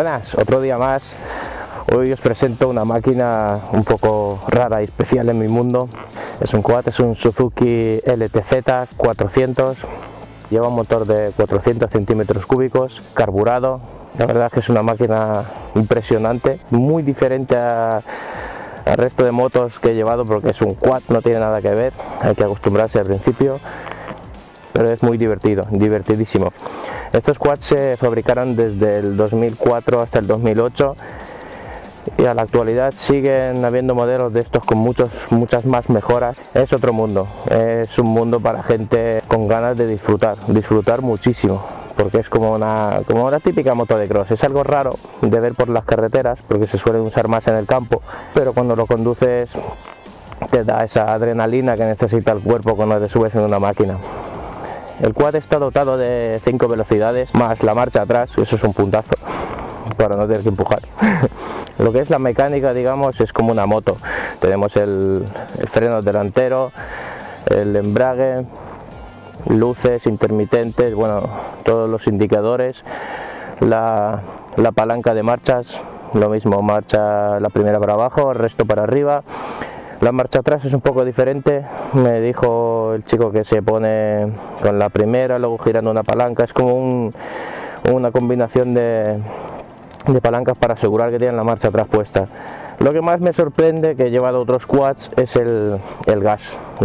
Buenas, otro día más. Hoy os presento una máquina un poco rara y especial en mi mundo. Es un quad, es un Suzuki LTZ 400. Lleva un motor de 400 centímetros cúbicos, carburado. La verdad es que es una máquina impresionante, muy diferente al resto de motos que he llevado porque es un quad, no tiene nada que ver, hay que acostumbrarse al principio, pero es muy divertido, divertidísimo. Estos quads se fabricaron desde el 2004 hasta el 2008 y a la actualidad siguen habiendo modelos de estos con muchas más mejoras. Es otro mundo, es un mundo para gente con ganas de disfrutar muchísimo, porque es como una típica moto de cross. Es algo raro de ver por las carreteras porque se suele usar más en el campo, pero cuando lo conduces te da esa adrenalina que necesita el cuerpo cuando te subes en una máquina. El quad está dotado de 5 velocidades más la marcha atrás, eso es un puntazo para no tener que empujar. Lo que es la mecánica, digamos, es como una moto. Tenemos el freno delantero, el embrague, luces intermitentes, bueno, todos los indicadores, la palanca de marchas, lo mismo, marcha la primera para abajo, el resto para arriba. La marcha atrás es un poco diferente, me dijo el chico que se pone con la primera, luego girando una palanca, es como una combinación de palancas para asegurar que tienen la marcha atrás puesta. Lo que más me sorprende, que he llevado otros quads, es el gas.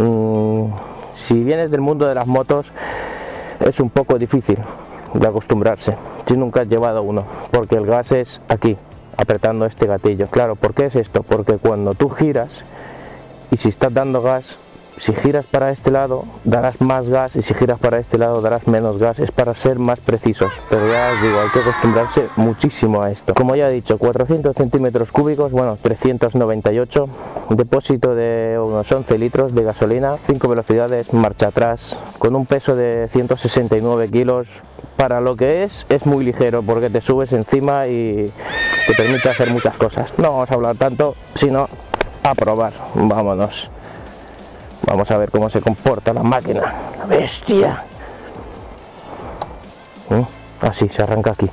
Si vienes del mundo de las motos es un poco difícil de acostumbrarse si nunca has llevado uno, porque el gas es aquí, apretando este gatillo. Claro, ¿por qué es esto? Porque cuando tú giras y si estás dando gas, si giras para este lado darás más gas y si giras para este lado darás menos gas. Es para ser más precisos, pero ya os digo, hay que acostumbrarse muchísimo a esto. Como ya he dicho, 400 centímetros cúbicos, bueno, 398, depósito de unos 11 litros de gasolina, 5 velocidades, marcha atrás, con un peso de 169 kilos. Para lo que es muy ligero porque te subes encima y te permite hacer muchas cosas. No vamos a hablar tanto, sino a probar. Vámonos. Vamos a ver cómo se comporta la máquina. ¡La bestia! Así se arranca aquí.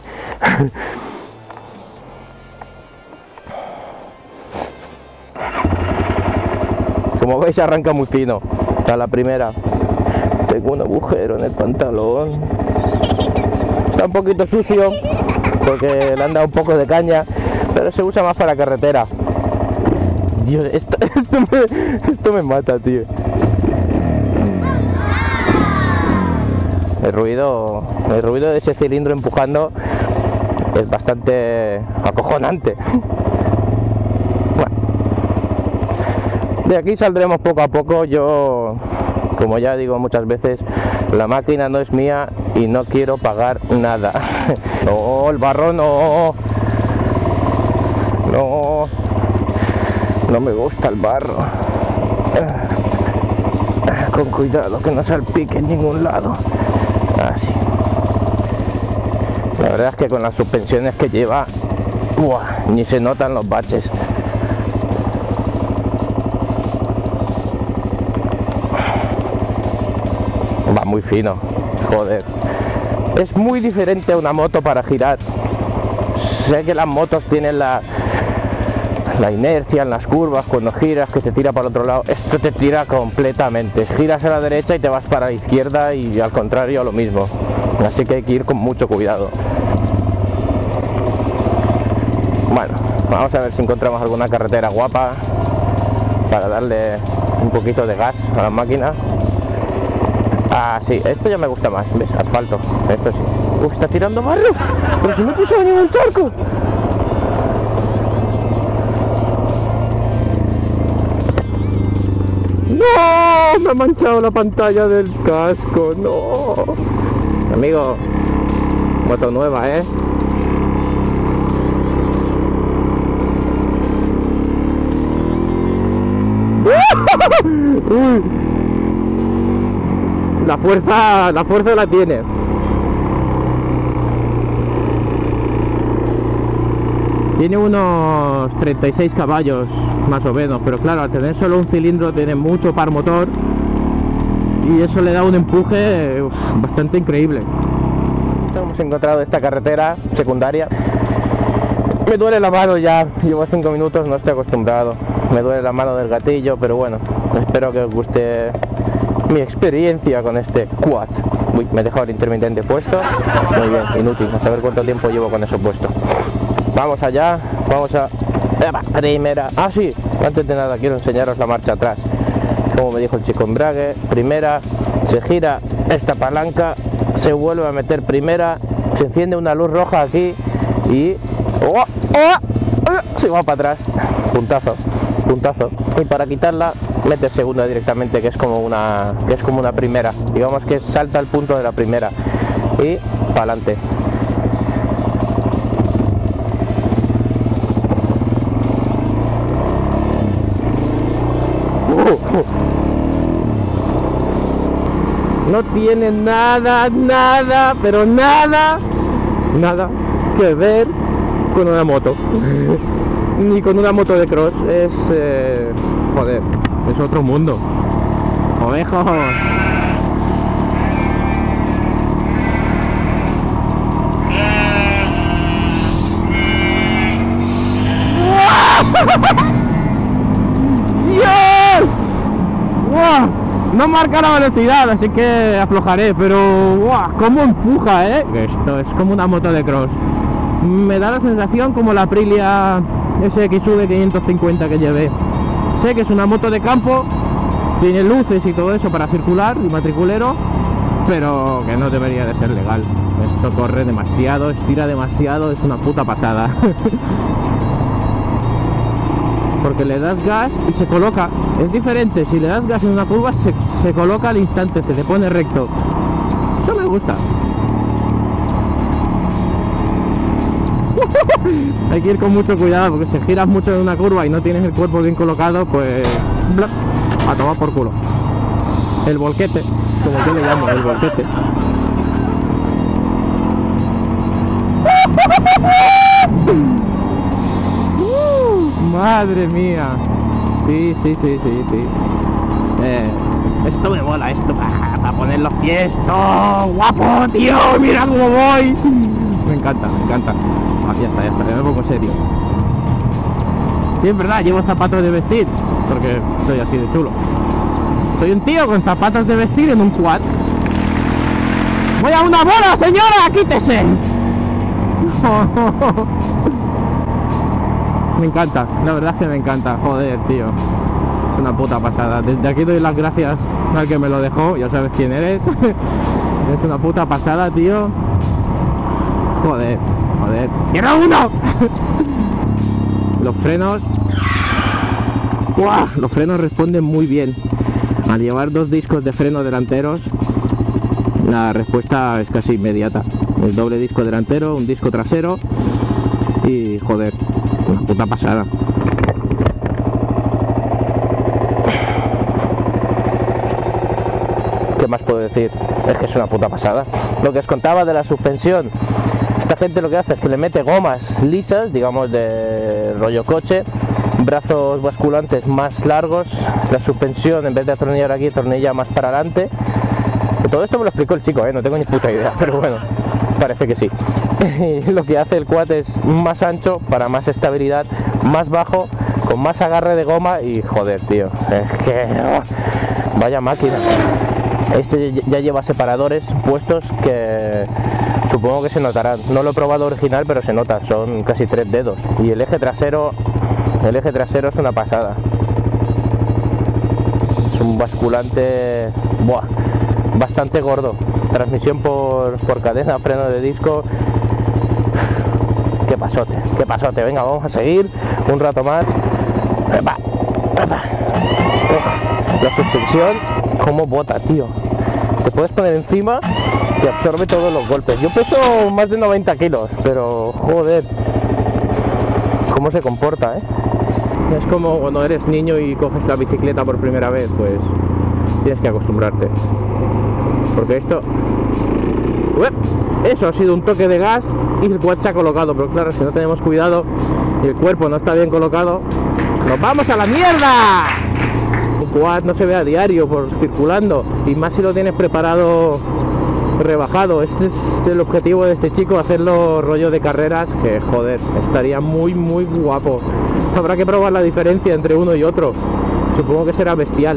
Como veis, arranca muy fino. A la primera. Tengo un agujero en el pantalón. Está un poquito sucio porque le han dado un poco de caña, pero se usa más para carretera. Dios, esto me mata, tío. El ruido de ese cilindro empujando es bastante acojonante. Bueno, de aquí saldremos poco a poco. Yo, como ya digo muchas veces, la máquina no es mía y no quiero pagar nada. No, el barro no. No me gusta el barro. Con cuidado que no salpique en ningún lado. Así. La verdad es que con las suspensiones que lleva, ni se notan los baches. Va muy fino, joder. Es muy diferente a una moto para girar. Sé que las motos tienen la inercia en las curvas, cuando giras que te tira para el otro lado. Esto te tira completamente, giras a la derecha y te vas para la izquierda y al contrario lo mismo, así que hay que ir con mucho cuidado. Bueno, vamos a ver si encontramos alguna carretera guapa para darle un poquito de gas a la máquina. Ah, sí, esto ya me gusta más, ¿ves? Asfalto, esto sí. Está tirando barro, pero si no puso en el charco. ¡No! Me ha manchado la pantalla del casco, no. Amigo, moto nueva, ¿eh? La fuerza la tiene. Tiene unos 36 caballos más o menos, pero claro, al tener solo un cilindro tiene mucho par motor y eso le da un empuje uf, bastante increíble. Hemos encontrado esta carretera secundaria Me duele la mano ya, llevo 5 minutos, no estoy acostumbrado. Me duele la mano del gatillo, pero bueno, espero que os guste mi experiencia con este quad. Uy, me he dejado el intermitente puesto. Muy bien, inútil, a saber cuánto tiempo llevo con eso puesto. Vamos allá, vamos a... Primera, sí, antes de nada quiero enseñaros la marcha atrás. Como me dijo el chico, embrague, primera, se gira esta palanca, se vuelve a meter primera, se enciende una luz roja aquí y... se va para atrás, puntazo, puntazo. Y para quitarla mete segunda directamente, que es como una primera, digamos que salta al punto de la primera y para adelante. No tiene nada, pero nada que ver con una moto. Ni con una moto de cross. Es... joder, es otro mundo. Ovejos. ¡Dios! ¡Wow! No marca la velocidad, así que aflojaré, pero ¡wow! ¿Cómo empuja, Esto es como una moto de cross. Me da la sensación como la Aprilia SXV 550 que llevé. Sé que es una moto de campo, tiene luces y todo eso para circular y matriculero, pero que no debería de ser legal. Esto corre demasiado, estira demasiado, es una puta pasada. Porque le das gas y se coloca, es diferente, si le das gas en una curva se coloca al instante, se te pone recto. Eso me gusta. Hay que ir con mucho cuidado, porque si giras mucho en una curva y no tienes el cuerpo bien colocado, pues... ¡bla! A tomar por culo. El volquete, como yo le llamo, el volquete. Madre mía. Sí. Esto me mola, esto para poner los pies. ¡Oh, guapo, tío! ¡Mira cómo voy! Me encanta. Ya está, me pongo serio. Sí, es verdad, llevo zapatos de vestir, porque soy así de chulo. Soy un tío con zapatos de vestir en un quad. ¡Voy a una bola, señora! ¡Quítese! Me encanta, la verdad es que me encanta. Joder, tío, es una puta pasada. Desde aquí doy las gracias al que me lo dejó, ya sabes quién eres. Es una puta pasada, tío. Joder. ¡Quiero uno! Los frenos... ¡Guau! Los frenos responden muy bien. Al llevar 2 discos de freno delanteros, la respuesta es casi inmediata. El doble disco delantero, un disco trasero y joder, una puta pasada. ¿Qué más puedo decir? Es que es una puta pasada. Lo que os contaba de la suspensión, esta gente lo que hace es que le mete gomas lisas, digamos de rollo coche, brazos basculantes más largos, la suspensión en vez de atornillar aquí, atornilla más para adelante. Todo esto me lo explicó el chico, no tengo ni puta idea, pero bueno, parece que sí. Y lo que hace el quad es más ancho, para más estabilidad, más bajo, con más agarre de goma y joder, tío, es que... vaya máquina. Este ya lleva separadores puestos que supongo que se notarán. No lo he probado original, pero se nota, son casi 3 dedos. Y el eje trasero es una pasada. Es un basculante bastante gordo. Transmisión por cadena, freno de disco. Qué pasote. Venga, vamos a seguir un rato más. La suspensión, como bota, tío. Te puedes poner encima y absorbe todos los golpes. Yo peso más de 90 kilos, pero joder, cómo se comporta, Es como cuando eres niño y coges la bicicleta por primera vez, pues tienes que acostumbrarte. Porque esto... Eso ha sido un toque de gas y el quad se ha colocado, pero claro, si no tenemos cuidado y el cuerpo no está bien colocado, ¡nos vamos a la mierda! Un quad no se ve a diario por circulando, y más si lo tienes preparado rebajado. Este es el objetivo de este chico, hacerlo rollo de carreras, que joder, estaría muy guapo. Habrá que probar la diferencia entre uno y otro. Supongo que será bestial.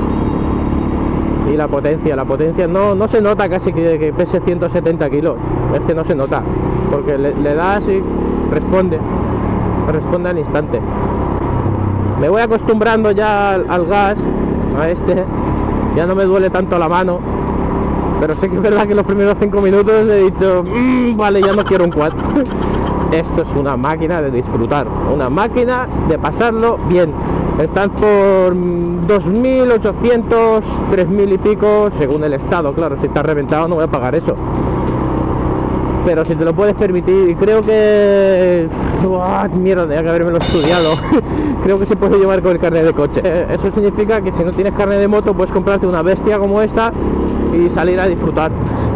Y la potencia no se nota casi que pese 170 kilos. Es que no se nota, porque le das y responde al instante. Me voy acostumbrando ya al gas, a este. Ya no me duele tanto la mano. Pero sé que es verdad que los primeros 5 minutos he dicho, vale, ya no quiero un quad. Esto es una máquina de disfrutar, una máquina de pasarlo bien. Están por 2.800, 3.000 y pico, según el estado. Claro, si está reventado no voy a pagar eso. Pero si te lo puedes permitir, y creo que... mierda, tenía que habérmelo estudiado. Creo que se puede llevar con el carnet de coche. Eso significa que si no tienes carnet de moto, puedes comprarte una bestia como esta y salir a disfrutar.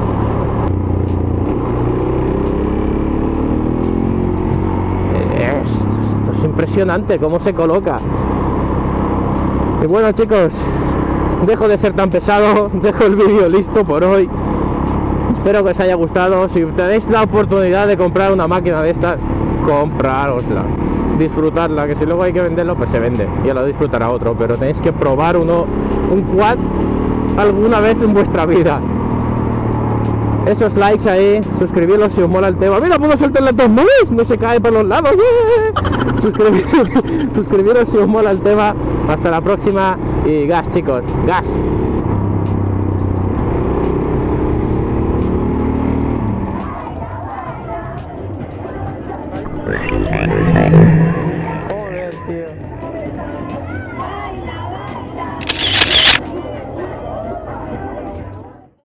Esto es impresionante cómo se coloca. Y bueno, chicos, dejo de ser tan pesado, dejo el vídeo listo por hoy. Espero que os haya gustado. Si tenéis la oportunidad de comprar una máquina de estas, comprárosla, disfrutarla, que si luego hay que venderlo, pues se vende, ya lo disfrutará otro, pero tenéis que probar un quad alguna vez en vuestra vida. Esos likes ahí, suscribiros si os mola el tema. Mira, puedo soltar las dos nubes, no se cae por los lados. Suscribiros si os mola el tema. Hasta la próxima y gas, chicos, gas. Joder, tío.